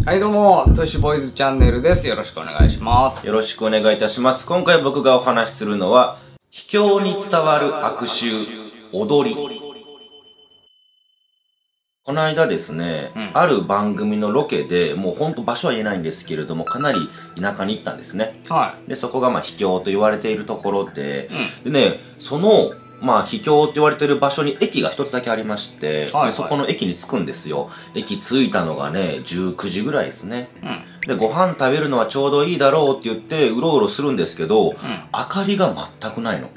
はいどうも、トシボーイズチャンネルです。よろしくお願いします。 よろしくお願いいたします。今回僕がお話しするのは、秘境に伝わる悪臭、踊り。この間ですね、ある番組のロケで、もうほんと場所は言えないんですけれども、かなり田舎に行ったんですね。 はい。 で、そこが秘境と言われているところで、でね、その、秘境って言われている場所に駅が一つだけありまして、でそこの駅に着くんですよ。駅着いたのがね、19時ぐらいですね。で、ご飯食べるのはちょうどいいだろうって言って、うろうろするんですけど、明かりが全くないの。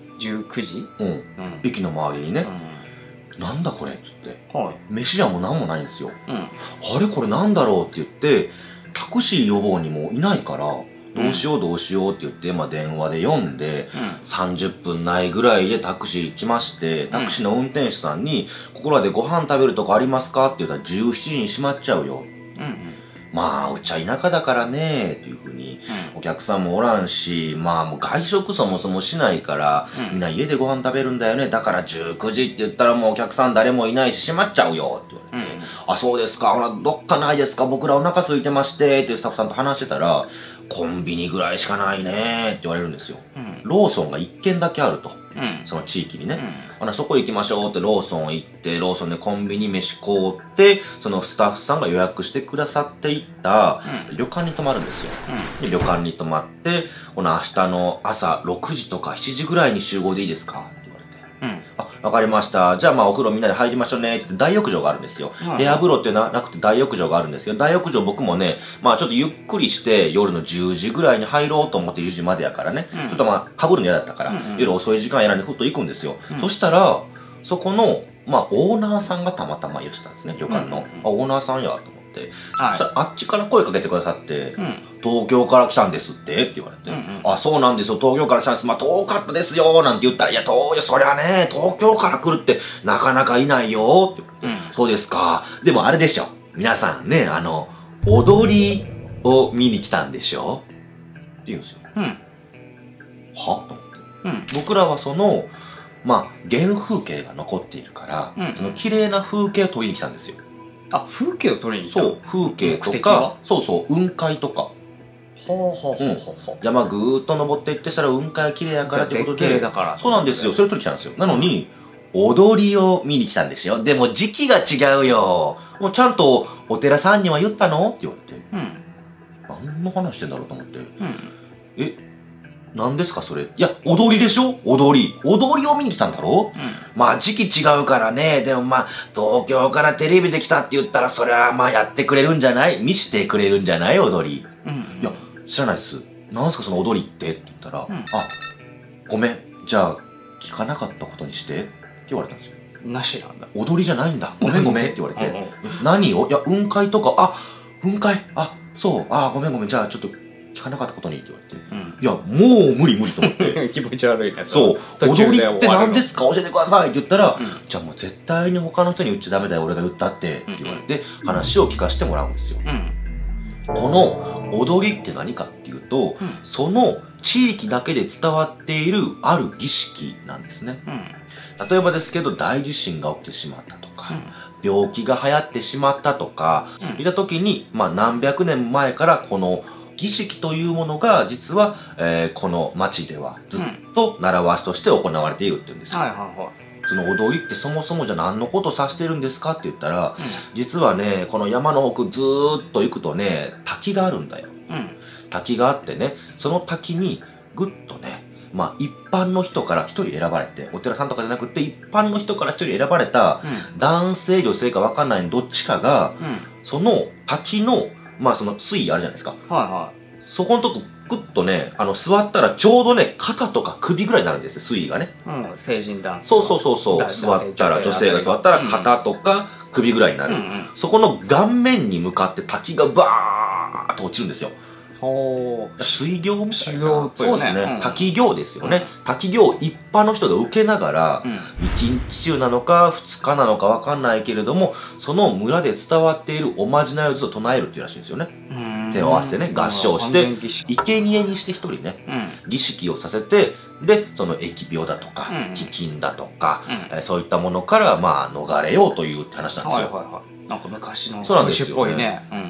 19時駅の周りにね。なんだこれって言って。飯屋も何もないんですよ。あれこれなんだろうって言って、タクシー呼ぼうにもいないから、どうしようどうしようって言って、電話で呼んで、30分ないぐらいでタクシー行きまして、タクシーの運転手さんに、ここらでご飯食べるとこありますかって言ったら17時に閉まっちゃうよ。うちは田舎だからねっていう風に、お客さんもおらんし、もう外食そもそもしないから、みんな家でご飯食べるんだよね。だから19時って言ったらもうお客さん誰もいないし閉まっちゃうよって言われて、あ、そうですか、ほら、どっかないですか、僕らお腹空いてましてってスタッフさんと話してたら、コンビニぐらいしかないねって言われるんですよ。ローソンが1軒だけあると。その地域にね。そこ行きましょうってローソン行って、ローソンでコンビニ飯買うって、そのスタッフさんが予約してくださっていった旅館に泊まるんですよ。で旅館に泊まって、明日の朝6時とか7時ぐらいに集合でいいですかって言われて。わかりました。じゃあお風呂みんなで入りましょうねって言って大浴場があるんですよ。部屋風呂っていうのはなくて大浴場があるんですけど、大浴場僕もね、ちょっとゆっくりして夜の10時ぐらいに入ろうと思って10時までやからね、ちょっと被るの嫌だったから、夜遅い時間やらにふっと行くんですよ。そしたら、そこの、オーナーさんがたまたま言ってたんですね、旅館の。オーナーさんやと思って。そしたらあっちから声かけてくださって、東京から来たんですって言われて、あ、そうなんですよ、東京から来たんです。遠かったですよ、なんて言ったら、いや、そりゃね、東京から来るってなかなかいないよ、って言われて、そうですか。でもあれでしょ。皆さんね、踊りを見に来たんでしょって言うんですよ。はと思って。僕らはその、原風景が残っているから、その綺麗な風景を撮りに来たんですよ。 あ、風景を撮りに来た？ そう、風景とか、雲海とか。山ぐーっと登っていってしたら雲海が綺麗やからってことで。そうなんですよ。それ撮りに来たんですよ。なのに、踊りを見に来たんですよ。でも時期が違うよ。もうちゃんとお寺さんには言ったのって言われて。何の話してんだろうと思って。何ですかそれ。いや、踊りでしょ踊り。踊りを見に来たんだろ時期違うからね。でも東京からテレビで来たって言ったら、それはやってくれるんじゃない見してくれるんじゃない踊り。いや、知らないっす。なんすかその踊りってって言ったら、あ、ごめん。じゃあ、聞かなかったことにしてって言われたんですよ。 なしなんだ。 踊りじゃないんだ。ごめんごめんって言われて。何をいや、雲海とか、雲海そう。ごめんごめん。じゃあちょっと、聞かなかったことにって言われて。いや、もう無理と思って。 気持ち悪いね。 そう。踊りって何ですか教えてくださいって言ったら、じゃあもう絶対に他の人に言っちゃダメだよ。俺が言ったってって言われて、話を聞かせてもらうんですよ。この踊りって何かっていうと、その地域だけで伝わっているある儀式なんですね。例えばですけど、大地震が起きてしまったとか、病気が流行ってしまったとか、いった時に、何百年前からこの儀式というものが実は、この町ではずっと習わしとして行われているっていうんですよ。その踊りってそもそもじゃ何のことを指してるんですかって言ったら、実はね、この山の奥ずーっと行くとね、滝があるんだよ。滝があってね、その滝にぐっとね、一般の人から一人選ばれて、お寺さんとかじゃなくて一般の人から一人選ばれた、男性女性か分かんないどっちかが、その滝のその水位あるじゃないですか。そこのとこ、ぐっとね、座ったらちょうどね、肩とか首ぐらいになるんですよ、水位がね。 成人男性。 そう。座ったら、女性が座ったら肩とか首ぐらいになる。そこの顔面に向かって滝がバーッと落ちるんですよ。水行みたいな。そうですね。滝行ですよね。滝行一般の人が受けながら、一日中なのか二日なのかわかんないけれども、その村で伝わっているおまじないをずっと唱えるっていうらしいんですよね。手を合わせてね、合唱して、生贄にして一人ね、儀式をさせて、で、その疫病だとか、飢饉だとか、そういったものから、逃れようというって話なんですよ。 なんか昔のそうなんですよ。 っぽいね。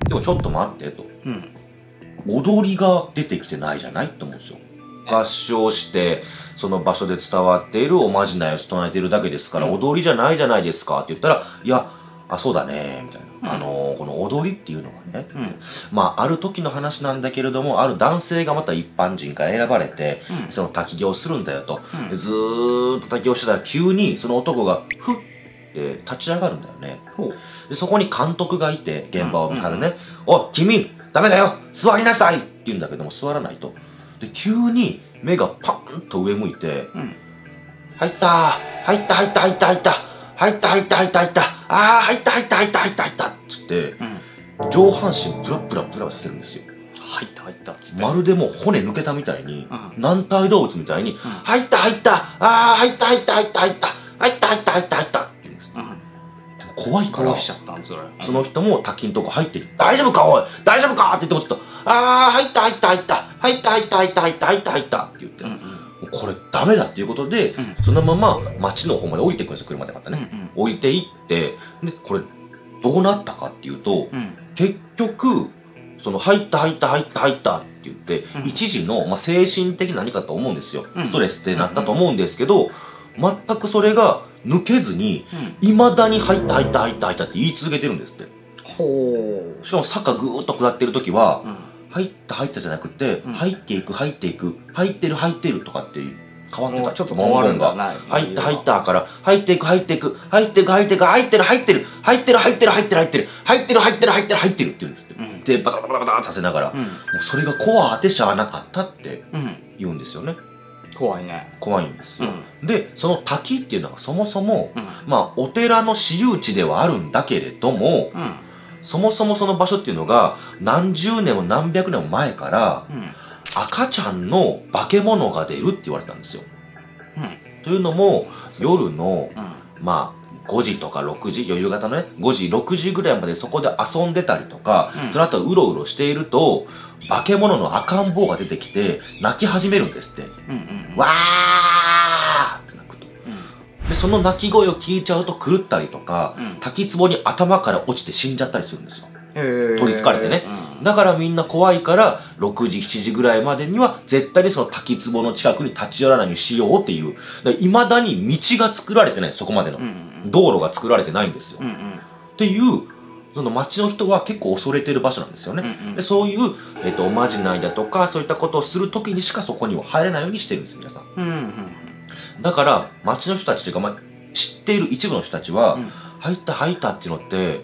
でもちょっと待ってと。踊りが出てきてないじゃないって思うんですよ。合唱して、その場所で伝わっているおまじないを唱えているだけですから、踊りじゃないじゃないですかって言ったら、いや、そうだね、みたいな。この踊りっていうのはね、まあ、ある時の話なんだけれども、ある男性がまた一般人から選ばれて、その滝行するんだよと。ずーっと滝行してたら急にその男が、ふっ立ち上がるんだよね。でそこに監督がいて、現場を見張るね。おい、君ダメだよ座りなさいって言うんだけども、座らないと。で、急に目がパーンと上向いて、入ったー入った入った入った入った入った入った入った入ったあー入った入った入った入った入ったっつって、上半身ブラブラブラさせるんですよ。 入った入ったっつって。 まるでもう骨抜けたみたいに、軟体動物みたいに、入った入ったあー入った入った入った入った入った入った入った入ったって言うんです。怖いから、その人も滝のとこ入って大丈夫かおい大丈夫かって言ってもちょっと、入った入った入った入った入った入った入った入った入ったって言って、これダメだっていうことで、そのまま町の方まで降りていくんですよ、車でまたね。降りていって、で、これどうなったかっていうと、結局、その入った入った入った入ったって言って、一時の、精神的何かと思うんですよ。ストレスってなったと思うんですけど、全くそれが抜けずに、未だに入った入った入った入ったって言い続けてるんですって。しかも坂ぐーっと下ってる時は、入った入ったじゃなくて、入っていく入っていく、入ってる入ってるとかって変わってた。 ちょっと変わるんだ。 入った入ったから、入っていく入っていく、入っていく入っていく、入ってる入ってる、入ってる入ってる入ってる入ってる、入ってる入ってる入ってる入ってるって言うんですって。で、バタバタバタってさせながら、もうそれが怖当てしゃあなかったって言うんですよね。 怖いね。 怖いんですよ。で、その滝っていうのはそもそも、お寺の私有地ではあるんだけれども、そもそもその場所っていうのが何十年も何百年も前から、赤ちゃんの化け物が出るって言われたんですよ。というのも、夜の、5時とか6時、夕方のね、5時、6時ぐらいまでそこで遊んでたりとか、その後うろうろしていると、化け物の赤ん坊が出てきて、泣き始めるんですって。わーって泣くと。で、その泣き声を聞いちゃうと狂ったりとか、滝壺に頭から落ちて死んじゃったりするんですよ。取り憑かれてね。だからみんな怖いから、6時、7時ぐらいまでには、絶対にその滝壺の近くに立ち寄らないようにしようっていう。未だに道が作られてない、そこまでの。道路が作られてないんですよ。っていう、その町の人は結構恐れてる場所なんですよね。でそういう、おまじないだとか、そういったことをするときにしかそこには入れないようにしてるんです、皆さん。だから、町の人たちというか、知っている一部の人たちは、入った入ったっていうのって、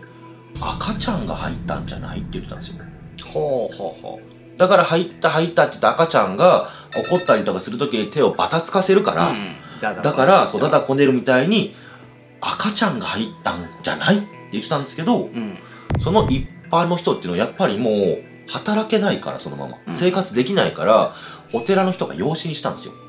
赤ちゃんが入ったんじゃないって言ってたんですよ。だから入った入ったって言った赤ちゃんが怒ったりとかするときに手をバタつかせるから、だから、ダダこねるみたいに、赤ちゃんが入ったんじゃないって言ってたんですけど、その一般の人っていうのはやっぱりもう、働けないから、そのまま。生活できないから、お寺の人が養子にしたんですよ。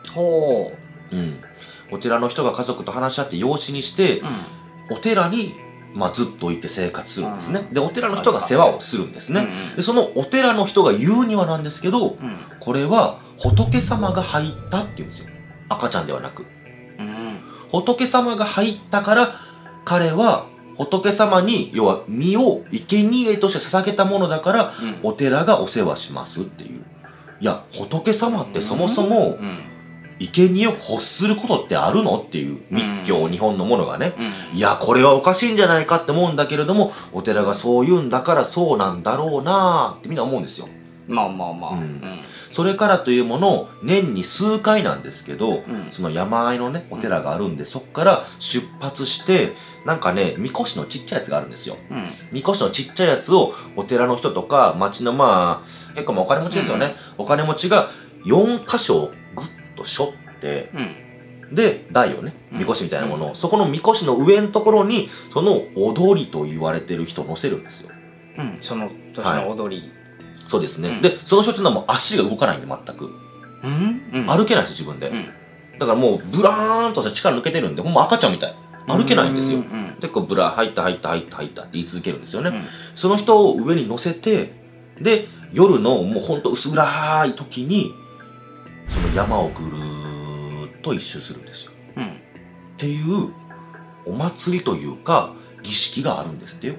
お寺の人が家族と話し合って養子にして、お寺に、ずっといて生活するんですね。で、お寺の人が世話をするんですね。で、そのお寺の人が言うにはなんですけど、これは仏様が入ったって言うんですよ。赤ちゃんではなく。仏様が入ったから、彼は仏様に、要は身を生贄として捧げたものだから、お寺がお世話しますっていう。いや、仏様ってそもそも、生贄を欲することってあるのっていう密教、日本のものがね、いや、これはおかしいんじゃないかって思うんだけれども、お寺がそう言うんだからそうなんだろうなーってみんな思うんですよ。それからというものを年に数回なんですけど、その山あいのね、お寺があるんで、そっから出発して、なんかね、みこしのちっちゃいやつがあるんですよ。みこしのちっちゃいやつをお寺の人とか、町の結構お金持ちですよね。お金持ちが4箇所ぐっと背負って、で、台をね、みこしみたいなものを、そこのみこしの上のところに、その踊りと言われてる人を乗せるんですよ。 その年の踊り。 そうですね。で、その人っていうのはもう足が動かないんで、全く。歩けないです、自分で。だからもう、ブラーンとした力抜けてるんで、ほんま赤ちゃんみたい。歩けないんですよ。で、こう、ブラー、入った入った入った入ったって言い続けるんですよね。その人を上に乗せて、で、夜のもうほんと薄暗い時に、その山をぐるーっと一周するんですよ。っていう、お祭りというか、儀式があるんですってよ。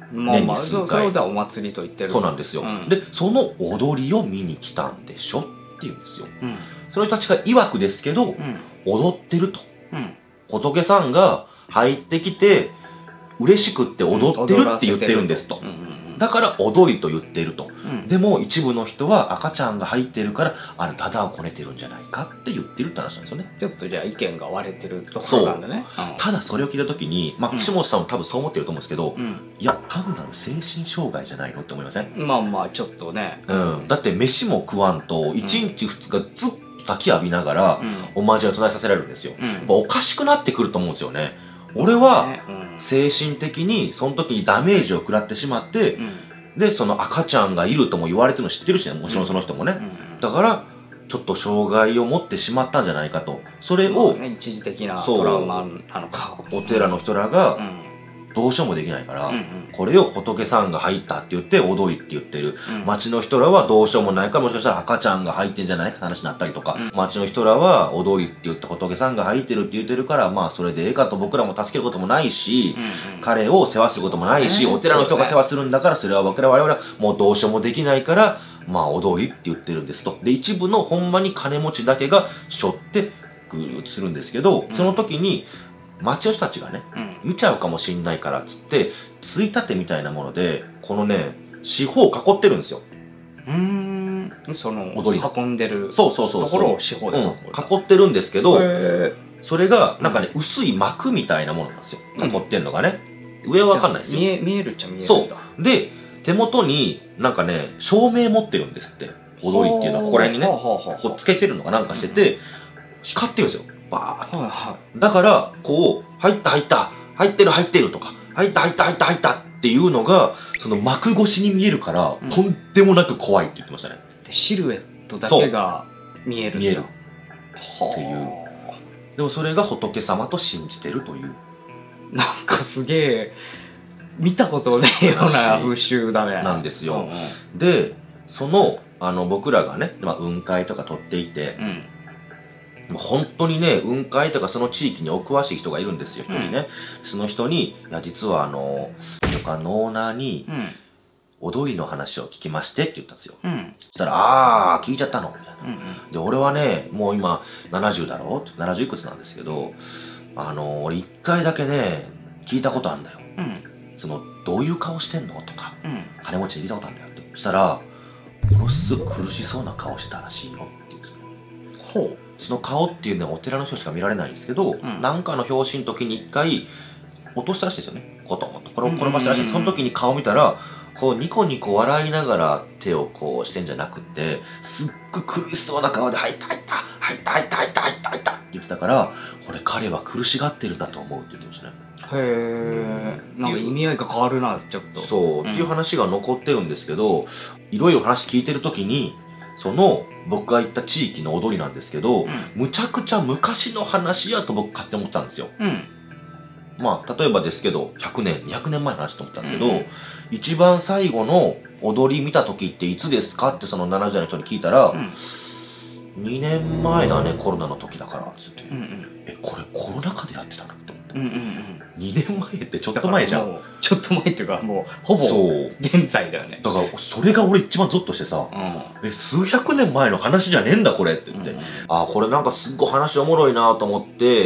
年に数回。 それをじゃあお祭りと言ってる。 そうなんですよ。で、その踊りを見に来たんでしょって言うんですよ。その人たちが曰くですけど、踊ってると。仏さんが入ってきて、嬉しくって踊ってるって言ってるんですと。だから踊りと言っていると。でも一部の人は赤ちゃんが入ってるから、あれ、ダダをこねてるんじゃないかって言ってるって話なんですよね。 ちょっとじゃあ意見が割れてるところなんだね。 ただそれを聞いたときに、岸本さんも多分そう思ってると思うんですけど、いや、単なる精神障害じゃないのって思いません？ ちょっとね。 だって飯も食わんと、1日2日ずっと滝浴びながら、おまじを唱えさせられるんですよ。おかしくなってくると思うんですよね。俺は、精神的に、その時にダメージを食らってしまって、で、その赤ちゃんがいるとも言われてるの知ってるしね、もちろんその人もね。だから、ちょっと障害を持ってしまったんじゃないかと。それを、 一時的なトラウマなのか。 お寺の人らが、どうしようもできないから、これを仏さんが入ったって言って踊りって言ってる。町の人らはどうしようもないか、もしかしたら赤ちゃんが入ってんじゃないかって話になったりとか、町の人らは踊りって言って仏さんが入ってるって言ってるから、まあそれでええかと僕らも助けることもないし、彼を世話することもないし、お寺の人が世話するんだから、それは我々はもうどうしようもできないから、まあ踊りって言ってるんですと。で、一部のほんまに金持ちだけが背負ってぐーっとするんですけど、その時に、町の人たちがね、見ちゃうかもしんないからっつって、ついたてみたいなもので、このね、四方を囲ってるんですよ。 その、踊り運んでるところを四方で囲ってるんですけど、それが、なんかね、薄い膜みたいなものなんですよ。囲ってんのがね。上はわかんないですよ。 見えるっちゃ見えるんだ。 そう。で、手元になんかね、照明持ってるんですって。踊りっていうのは、ここら辺にね、こうつけてるのかなんかしてて、光ってるんですよ。バーッと。だから、こう、入った入った、入ってる入ってるとか、入った入った入った入ったっていうのが、その幕越しに見えるから、とんでもなく怖いって言ってましたね。 シルエットだけが見えるんだ。 見える。っていう。でもそれが仏様と信じてるという。 なんかすげえ、見たことねえような風習だね。 なんですよ。で、その、僕らがね、雲海とか撮っていて、本当にね、雲海とかその地域にお詳しい人がいるんですよ、一人ね。その人に、いや、実はノーナーに、踊りの話を聞きましてって言ったんですよ。そしたら、聞いちゃったのみたいな。で、俺はね、もう今、70だろ ?70 いくつなんですけど、俺一回だけね、聞いたことあるんだよ。どういう顔してんのとか、金持ちで聞いたことあるんだよって。そしたら、ものすごく苦しそうな顔してたらしいよって言うんですよ。その顔っていうのはお寺の人しか見られないんですけど、なんかの表紙の時に一回落としたらしいですよね。コトンと転ばしたらしい。その時に顔見たら、こうニコニコ笑いながら手をこうしてんじゃなくて、すっごく苦しそうな顔で、入った入った入った入った入った入った入ったって言ってたから、これ彼は苦しがってるんだと思うって言ってましたね。 へー。なんか意味合いが変わるな、ちょっと。 そう、っていう話が残ってるんですけど、いろいろ話聞いてる時に、その僕が行った地域の踊りなんですけど、むちゃくちゃ昔の話やと僕勝手に思ったんですよ。まあ、例えばですけど、100年、200年前の話と思ったんですけど、一番最後の踊り見た時っていつですかってその70代の人に聞いたら、2年前だね、コロナの時だから、つって。これコロナ禍でやってたのと思って。2年前ってちょっと前じゃん。 ちょっと前っていうか、もう、ほぼ、現在だよね。 だから、それが俺一番ゾッとしてさ、数百年前の話じゃねえんだ、これって言って。これなんかすっごい話おもろいなと思って、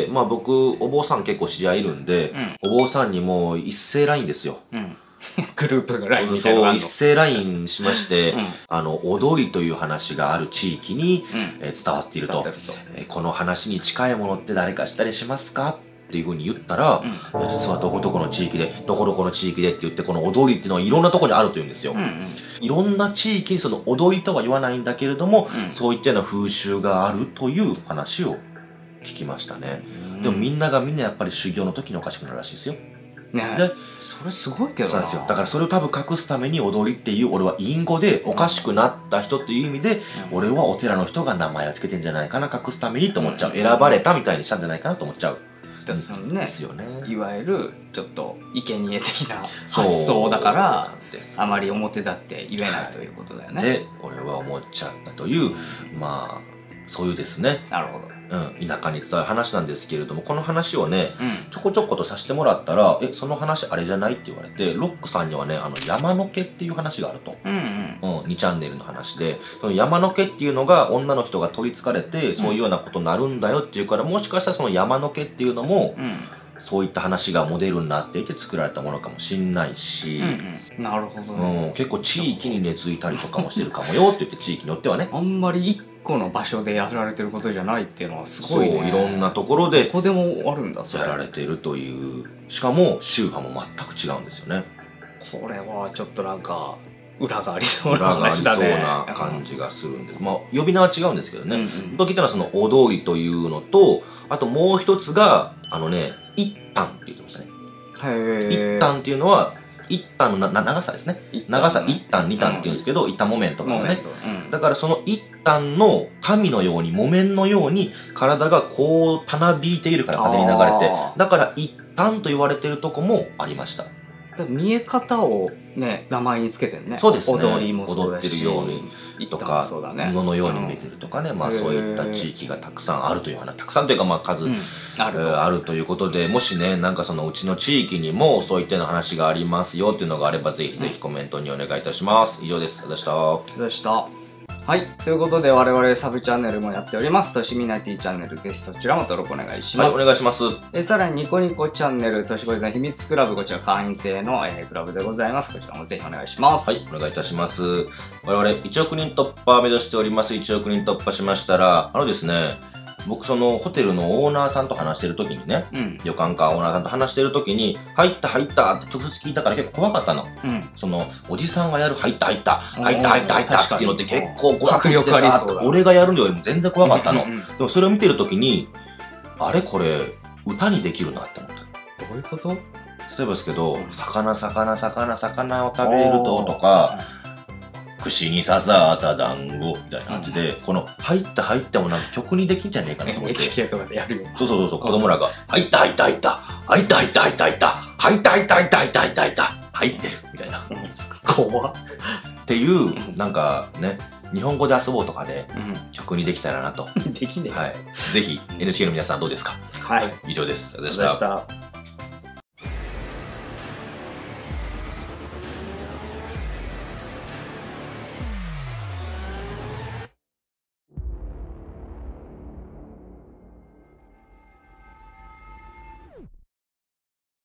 まあ僕、お坊さん結構知り合いいるんで、お坊さんにも一斉 LINE ですよ。 グループの LINE みたいなのがあるの。 そう、一斉 LINE しまして、踊りという話がある地域に、伝わっていると。この話に近いものって誰か知ったりしますかっていう風に言ったら、実はどこどこの地域で、どこどこの地域でって言って、この踊りっていうのはいろんなところにあるというんですよ。いろんな地域にその踊りとは言わないんだけれども、そういったような風習があるという話を聞きましたね。でもみんながみんなやっぱり修行の時におかしくなるらしいですよ。 で、それすごいけどな。 そうなんですよ。だからそれを多分隠すために踊りっていう、俺は隠語でおかしくなった人っていう意味で、俺はお寺の人が名前を付けてんじゃないかな、隠すためにと思っちゃう。選ばれたみたいにしたんじゃないかなと思っちゃう。 ですよね。いわゆる、ちょっと、生贄的な発想だから、あまり表立って言えないということだよね。 で、俺は思っちゃったという、まあ、そういうですね。 なるほど。 田舎に伝わる話なんですけれども、この話をね、ちょこちょことさせてもらったら、その話あれじゃないって言われて、ロックさんにはね、山の毛っていう話があると。2チャンネルの話で、その山の毛っていうのが女の人が取り憑かれて、そういうようなことになるんだよっていうから、もしかしたらその山の毛っていうのも、そういった話がモデルになっていて作られたものかもしんないし、 なるほどね。 結構地域に根付いたりとかもしてるかもよって言って、地域によってはね。 あんまり一個の場所でやられてることじゃないっていうのはすごいね。 そう、いろんなところで、 どこでもあるんだ、それ。 やられているという。しかも、宗派も全く違うんですよね。 これはちょっとなんか、裏がありそうな裏がありそう話だね。 な感じがするんで。まあ、呼び名は違うんですけどね。僕聞いたのはその、お通りというのと、あともう一つが、一旦って言ってましたね。一旦っていうのは、一旦の長さですね。長さ一旦二旦って言うんですけど、一旦木綿とかのね。だからその一旦の神のように、木綿のように体がこうたなびいているから風に流れて、だから一旦と言われているとこもありました。 見え方をね、名前につけてるね。 そうですね。 踊りもそう踊ってるようにとか、布のように見えてるとかね、まあそういった地域がたくさんあるという話、たくさんというかまあ数あるということで、もしね、なんかそのうちの地域にもそういったような話がありますよっていうのがあれば、ぜひぜひコメントにお願いいたします。以上です。でした。 でした。はい。ということで、我々サブチャンネルもやっております。としみなティチャンネル、ぜひそちらも登録お願いします。 はい、お願いします。 さらに、ニコニコチャンネル、としぼりさん秘密クラブ、こちら会員制の、クラブでございます。こちらもぜひお願いします。 はい、お願いいたします。我々、1億人突破目指しております。1億人突破しましたら、ですね、僕そのホテルのオーナーさんと話してる時にね、旅館かオーナーさんと話してる時に、入ったって直接聞いたから結構怖かったの。その、おじさんがやる入ったっていうのって結構怖くてさ、俺がやるのよりも全然怖かったの。でもそれを見てる時に、あれこれ、歌にできるなって思った。 どういうこと？ 例えばですけど、魚を食べるととか、串に刺さった団子みたいな感じで、この入ってもなんか曲にできんじゃねえかなと思って。 NHK とかでやるよ。 そう、子供らが、入ってるみたいな。 怖っ。 っていう、なんかね、日本語で遊ぼうとかで曲にできたらなと。 できねえ。 はい。ぜひ NHK の皆さんどうですか？ はい。 以上です。ありがとうございました。 した。